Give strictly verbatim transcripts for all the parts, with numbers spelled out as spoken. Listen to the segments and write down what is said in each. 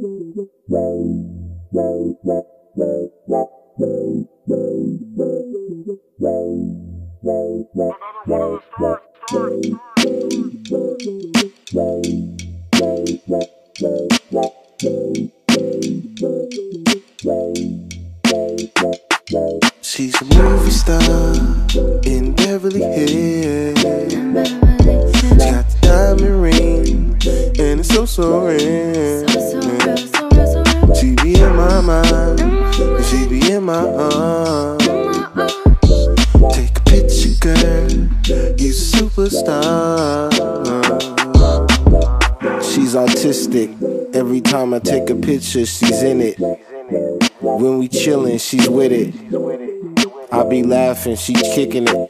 She's a movie star in Beverly Hills. She got the diamond ring, and it's so, so real. She be in my mind, and she be in my arms. Take a picture, girl, you's a superstar. She's autistic. Every time I take a picture, she's in it. When we chillin', she's with it. I be laughing, she kicking it.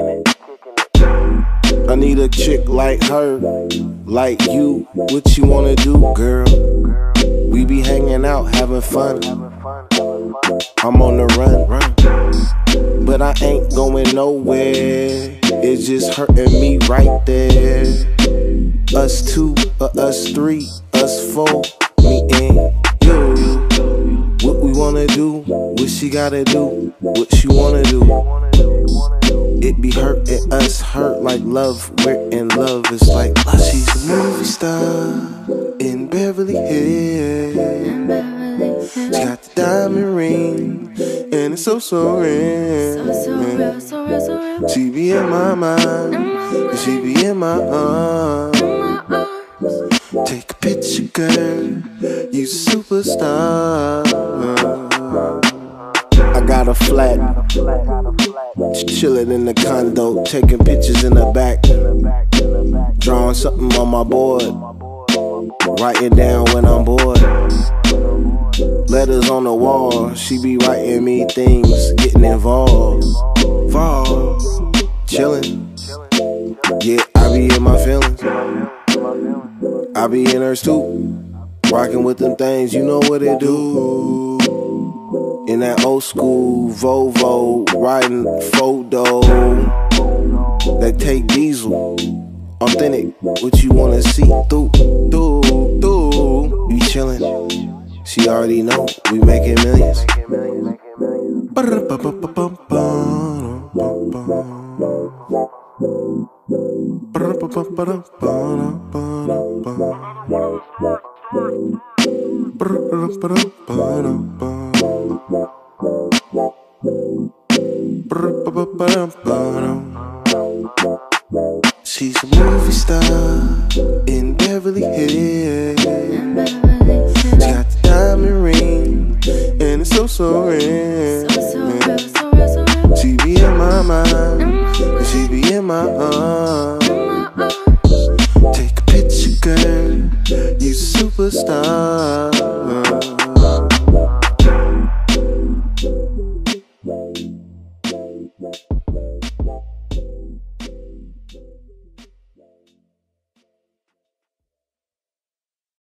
I need a chick like her, like you. What you wanna do, girl? We be hanging out, having fun. I'm on the run, but I ain't going nowhere. It's just hurting me right there. Us two, or us three, us four, me and you. What we wanna do, what she gotta do, what she wanna do. It be hurting us, hurt like love. We're in love, it's like love. She's a movie star in Beverly Hills. She got the diamond ring, and it's so, so real. She be in my mind, and she be in my arms. Take a picture, girl, you superstar. I got a flat, chillin' in the condo, taking pictures in the back, drawing something on my board, writing down when I'm bored. Letters on the wall, she be writing me things, getting involved, involved, chillin'. Yeah, I be in my feelings. I be in hers too, rockin' with them things, you know what it do. In that old school Volvo, riding photo. That take diesel, authentic, what you wanna see through, through, through. You chillin', she already know, we making millions. She's a movie star in Beverly Hills. She got the diamond ring, and it's so, so real. She be in my mind, and she be in my arms. Take a picture, girl, you's a superstar.